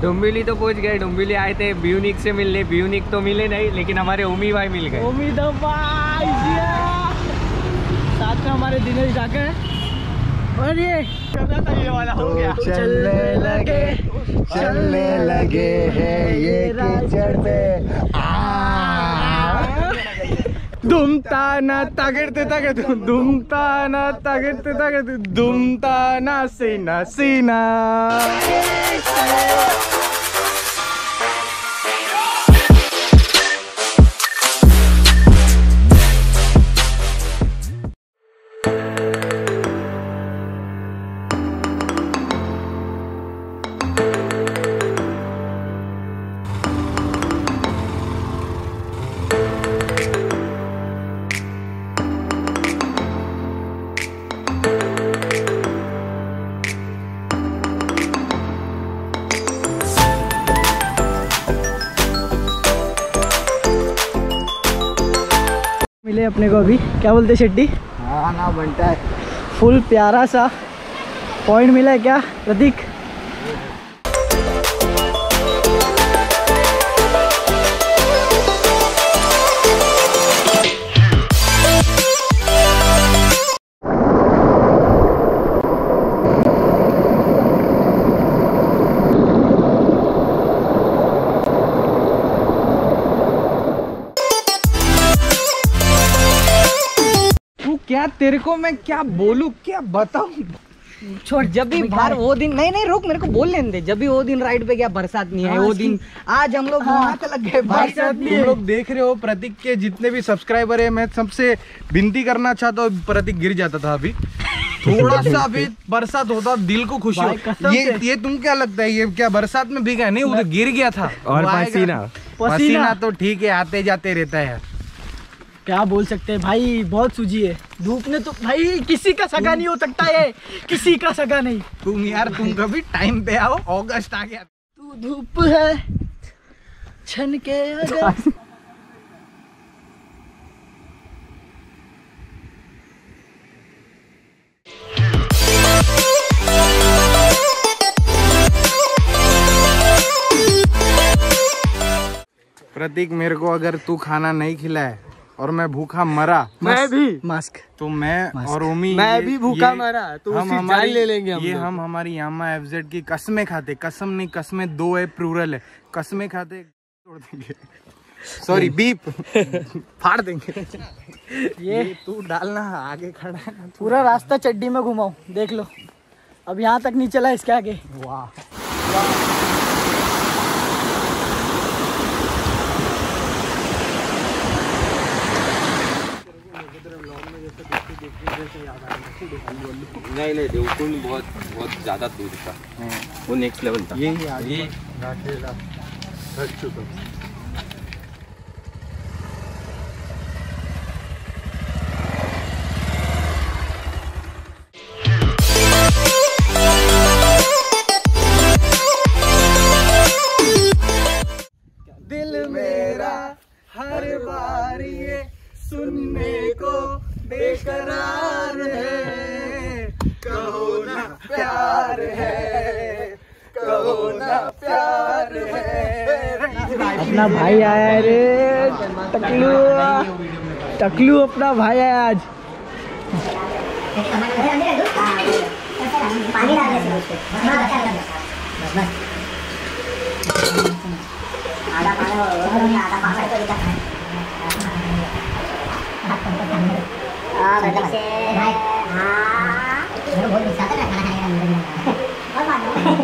डोंबिवली तो पहुंच गए। डोंबिवली आए थे ब्यूनिक से मिलने, ब्यूनिक तो मिले नहीं लेकिन हमारे ओमी भाई मिल गए। ओमी द भाई साथ में हमारे दिनेश जाके और ये वाला हो गया। चलने लगे हैं ये कीचड़ पे। दुमताना तागेरते तागेरते दुमताना तागेरते तागेरते दुमताना सीना सीना। मिले अपने को अभी, क्या बोलते शेट्टी? हाँ ना बनता है। फुल प्यारा सा पॉइंट मिला है क्या प्रतीक? क्या तेरे को मैं क्या बोलूं, क्या बताऊं? छोड़। जब भी बाहर वो दिन नहीं रुक, मेरे को बोल लेने दे। जब भी वो दिन राइड पे गया बरसात नहीं है, वो दिन आज हम लोग वहाँ पे लग गए बरसात नहीं है। तुम लोग देख रहे हो प्रतीक के जितने भी सब्सक्राइबर है, मैं सबसे विनती करना चाहता हूँ, प्रतीक गिर जाता था अभी थोड़ा सा, अभी बरसात होता दिल को खुशी हो। ये तुम क्या लगता है, ये क्या बरसात में भीगा? नहीं, उधर गिर गया था। और पसीना तो ठीक है, आते जाते रहता है। क्या बोल सकते हैं भाई, बहुत सूजी है धूप ने तो भाई, किसी का सगा नहीं हो सकता है, किसी का सगा नहीं। तुम कभी टाइम पे आओ, अगस्त आ गया। तू धूप है छन के अगस्त। प्रतीक, मेरे को अगर तू खाना नहीं खिलाए और मैं भूखा मरा, मैं भी मास्क तो मैं और ओमी मैं भी भूखा मरा तो हम उसकी हमारी जान ले लेंगे हम ये लोग। हम हमारी यामा एफजेड की कसमें खाते, कसम नहीं, कसमें 2 है, प्लूरल है, कसमें खाते तोड़ देंगे, सॉरी बीप फाड़ देंगे। ये तू डालना, आगे खड़ा है ना, पूरा रास्ता चड्डी में घुमाऊं, देख लो अब यहाँ तक नहीं चला इसके आगे। वाह नहीं देवकुंड बहुत ज्यादा दूर था, वो नेक्स्ट लेवल था। ये दिल मेरा हर बार ये सुनने को बेकरार है, कहो ना प्यार है, कहो ना प्यार है। अपना भाई आया है रे, टकलू टकलू अपना भाई आया आज। पानी डाल दे आधा पानी आधा पानी तो दिखा है। हाँ मतलब से हाँ मेरे बहुत गुस्सा था ना खाना खाने का और बात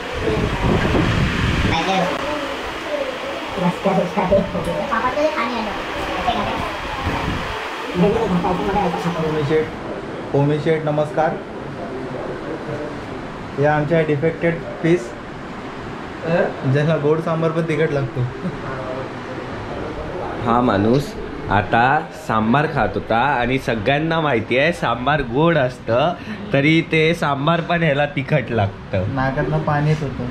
पहले बस क्या सोचता है पापा के लिए खाने आए। ओमी शेठ नमस्कार, या आमच्या डिफेक्टेड पीस ज्याला गोड सांबार पण तिखट लागतो हा माणूस आता सांबार खात होता आणि सगळ्यांना माहिती आहे सांबार गोड असतं, तरी ते सांबार पण ह्याला तिखट लागतं, नाकातनं पाणी येत होतं।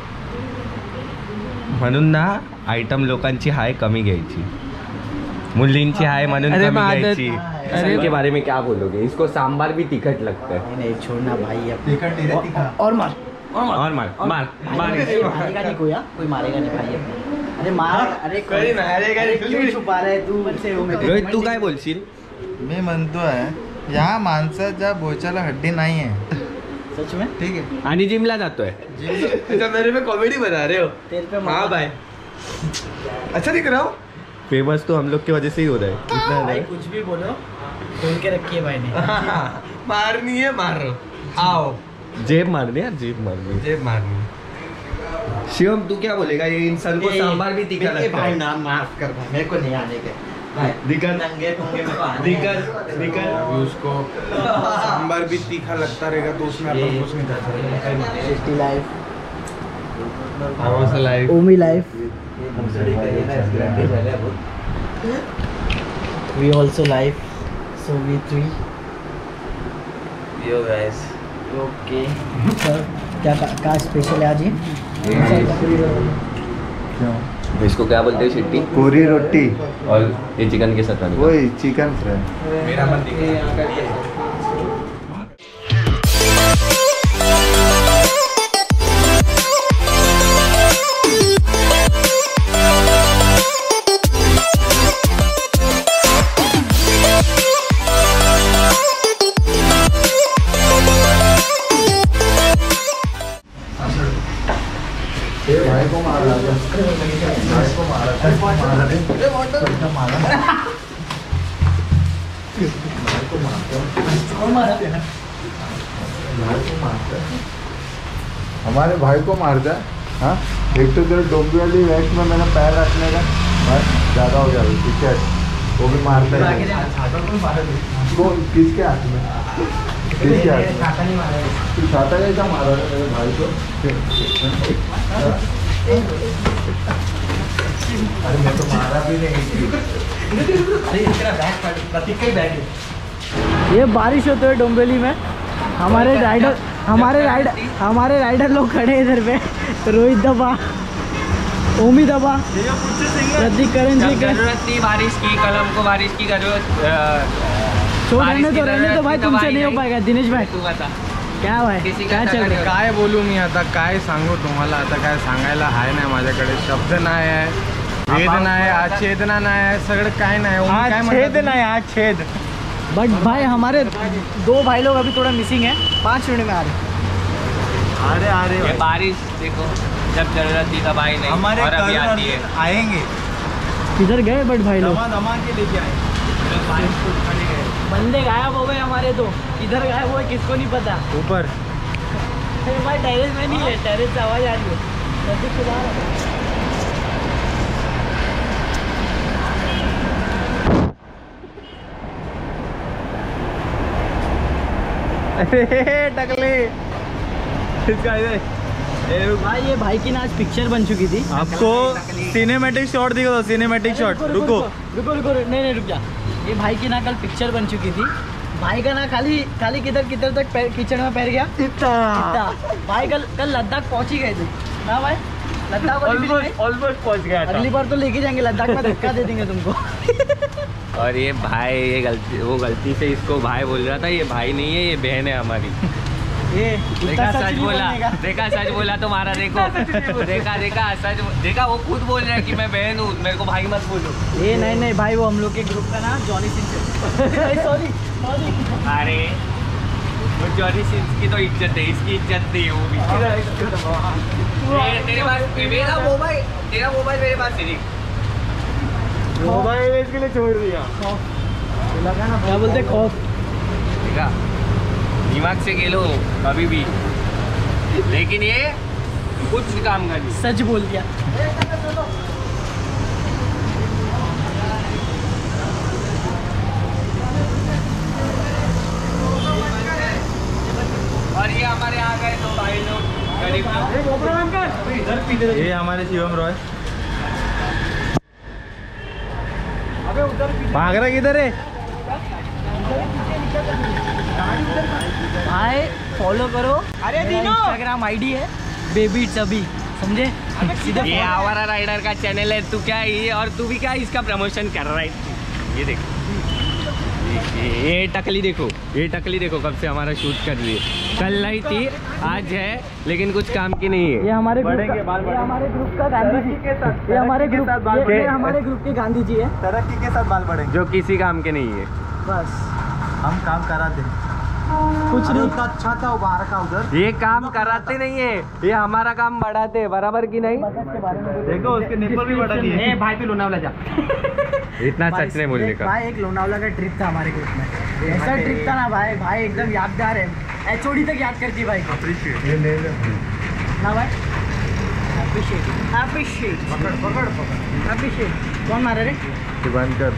म्हणून ना आयटम लोकांची हाय कमी घ्यायची, मुलींची हाय म्हणून कमी घ्यायची। इसके बारे में क्या बोलोगे? इसको सांबार भी तिखट लगता है। नहीं छोड़ना भाई, अब तिखट नहीं रहती खा। और मार और मार मार मारेगा नहीं कोई मारेगा नहीं भाई अपने। अरे मार, अरे कोई मारेगा नहीं, क्यों छुपा रहा है तू मुझसे? रोहित तू काय बोलशील? मी म्हणतोय या माणसाच्या बोचाला हड्डी नाही आहे. सच में? ठीक है. आणि जिमला जातोय. मेरे पे कॉमेडी बना रहे हो. तेरे पे हाँ भाई, अच्छा दिख रहा हो. फेमस तो हम लोग की वजह से ही हो रहा है. हाँ भाई, कुछ भी बोलो खोल के रखिए भाई ने. मारनी है मारो. आओ जेब मारनी है, जेब मारनी. जेब मारनी. शिवम तू क्या बोलेगा? ये इंसान को सांबार भी तीखा लगता भाई है. नाम माफ कर भाई, मेरे को नहीं आने के भाई. दिक्कत नंगे पुंगे मेरे को आने दिक्कत दिक्कत. उसको सांबर भी तीखा लगता रहेगा तो उसमें अपन कुछ नहीं कर सकते. सिटी लाइफ, आवाज लाइव. ओमी life. We also live, so we three. Yo guys. Okay. Sir क्या स्पेशल है आज ये? इसको क्या बोलते हैं? शिट्टी. पूरी रोटी. और ये चिकन के साथ आने का. वही चिकन फ्राई. मेरा मन दिख. भाई को मार रहा था. भाई को मारा था. हमारे भाई को मारता है. हाँ, एक तो तेरे डोंबिवली वेस्ट में मैंने पैर रखने का बस ज़्यादा हो जाएगा. पीछे वो भी मारता है. कौन? किसके हाथ में? किसके हाथ में? तू छाता कैसा मारा है मेरे भाई को? अरे मैं तो मारा भी नहीं. ये बारिश होते हुए डोंबिवली में हमारे राइडर लोग खड़े हैं इधर पे. रोहित दबा, ओमी दबा, प्रतीक करण जी का. जरूरत थी बारिश की, कल हमको बारिश की जरूरत. रहने तो भाई तुमसे नहीं हो पाएगा. दिनेश भाई तू बता क्या भाई, क्या चल रहा है? काय बोलू मी आता, काय सांगू तुम्हाला. आता काय सांगायला आहे नाही माझ्याकडे. शब्द नाही आहे, वेद नाही, आच्छेदना नाही आहे, सगळं काय नाही. छेद नहीं, आज छेद. बट भाई हमारे 2 भाई लोग अभी थोड़ा मिसिंग है. 5 मिनट में आ रहे. ये बारिश देखो, जब जरूरत थी तब आई नहीं. हमारे और अभी आती है. आएंगे. किधर गए बट भाई लोग? दमा के लेके आएंगे. बारिश को उठाने गए. बंदे गायब हो गए हमारे. तो किधर गायब हुए किसको नहीं पता. ऊपर भाई टेरेस में नहीं है, टेरेस से आवाज आ रही है. प्रतीक खुदा टकले. भाई ये भाई की ना आज पिक्चर बन चुकी थी. आपको सिनेमैटिक शॉट दिखा दो. Cinematic shot. रुको रुको नहीं रुक जा. ये भाई की ना कल पिक्चर बन चुकी थी. भाई का ना खाली किधर तक कीचड़ में पैर गया. इतना भाई कल लद्दाख पहुंच ही गए थे ना भाई. लद्दाख ऑलमोस्ट पहुंच गया था. अगली बार तो लेके जाएंगे लद्दाख में, धक्का दे देंगे तुमको. और ये भाई, ये गलती से इसको भाई बोल रहा था. ये भाई नहीं है, ये बहन है हमारी. ये देखा सच बोला तुम्हारा. देखा सच देखा. वो खुद बोल रहा है कि मैं बहन हूँ, मेरे को भाई मत बोलो. ये नहीं भाई, वो हम लोग के ग्रुप का नाम जॉनी सिंह. सॉरी. अरे वो जॉनी सिंह की तो इज्जत है, इसकी इज्जत नहीं है. वो भी तेरे पास मेरा मोबाइल, तेरा मोबाइल मेरे पास नहीं. मोबाइल इसके लिए छोड़ दिया. लगा ना क्या बोलते खौफ. देखा, दिमाग से खेलो कभी भी, लेकिन ये कुछ काम कर. सच बोल दिया. और ये हमारे यहाँ गए तो भाई लोग गरीब लोग. ये हमारे शिवम रॉय. भाग रहा किधर है? भाई फॉलो करो. अरे इंस्टाग्राम आईडी है बेबी चबी, समझे? ये आवारा राइडर का चैनल है. तू क्या ये, और तू भी क्या इसका प्रमोशन कर रहा है. ये देख, ये टकली देखो, ये टकली देखो कब से हमारा शूट कर रही है। कल नहीं थी, आज है, लेकिन कुछ काम की नहीं है। ये हमारे ग्रुप का गांधी जी के साथ, ये हमारे ग्रुप के गांधी जी है। तरक्की के साथ बाल बढ़ेंगे। जो किसी काम के नहीं है। बस हम काम कराते हैं। कुछ नहीं। उतना अच्छा था वो बाहर का उधर। ये काम कराते नहीं है, ये हमारा काम बढ़ाते हैं, बराबर की नहीं। देखो उसके निप्पल भी बढ़ा दिए। भाई तू लोनावला जा। इतना सच नहीं बोलने का। भाई एक लोनावला का ट्रिप था हमारे ग्रुप में, ऐसा ट्रिप था ना भाई, भाई एकदम यादगार है। एचओडी तक याद करती है भाई को। ये ले ले। ना भाई अभिषेक पकड़ अभिषेक कौन मारा रे? बंद कर।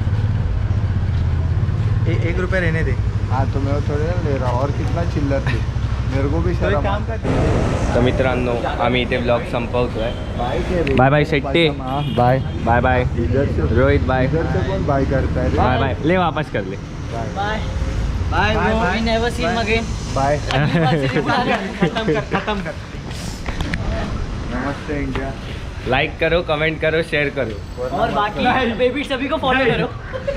1 रुपया रहने दे। हाँ तो मैं वो थोड़ी ना ले रहा हूँ, और कितना चिल्लर दे, मेरे को भी शर्म काम आता कर। तर मित्रांनो आम्ही इथे ब्लॉग संपवतोय। है। बाय बाय शेट्टी, हाँ बाय। बाय बाय इधर से रोहित, बाय इधर से कौन बाय करता है रे? Bye bye. ले वापस कर ले। Bye bye we never see him again. Bye. खत्म कर। नमस्ते इंडिया। लाइक करो, कमेंट करो, शेयर करो। और बाकी बेबी सभी को फॉलो करो।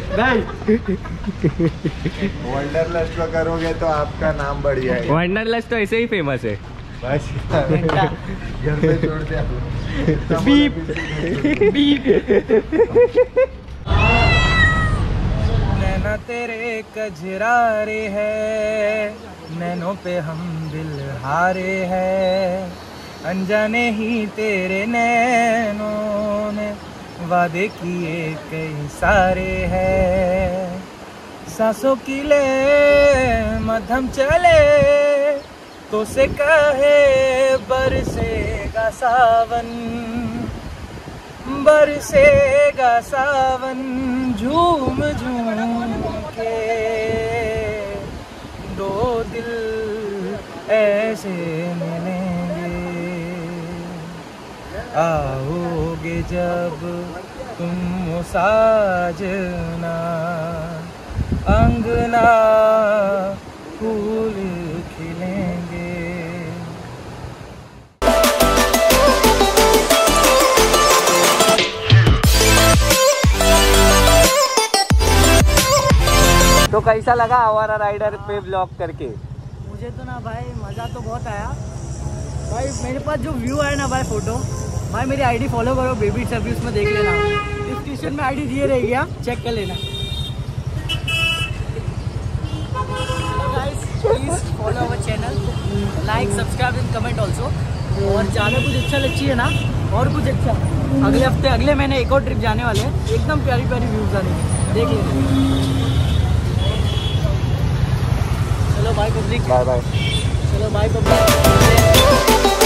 वंडरलस्ट में करोगे तो आपका नाम बढ़ जाएगा। वंडरलस्ट तो ऐसे ही फेमस है। बस घर पे छोड़ दे। Beep beep. नैना तेरे कजरारे है, नैनों पे हम दिल हारे हैं, अनजाने ही तेरे नैनों ने वादे किए कई सारे हैं, सांसों की ले मध्यम चले तो से कहे बरसेगा सावन, बरसेगा सावन, झूम झूम के दो दिल ऐसे मिलेंगे, आओगे जब तुम वो साजना, अंगना फूल खिलेंगे। तो कैसा लगा हमारा राइडर पे ब्लॉग करके? मुझे तो ना भाई मज़ा तो बहुत आया भाई। मेरे पास जो व्यू है ना भाई फोटो, भाई मेरी आईडी फॉलो करो, बेबी सर्विस में देख लेना, डिस्क्रिप्शन में आईडी दिए रहेगी, आप चेक कर लेना। Guys please follow our channel, like subscribe and comment also. और ज़्यादा कुछ अच्छा लच्छी है ना, और कुछ अच्छा अगले हफ्ते अगले महीने एक और ट्रिप जाने वाले हैं, एकदम प्यारी प्यारी व्यूज आने देख लेना। चलो बाय पब्लिक, बाय बाय। चलो बाय पब्लिक।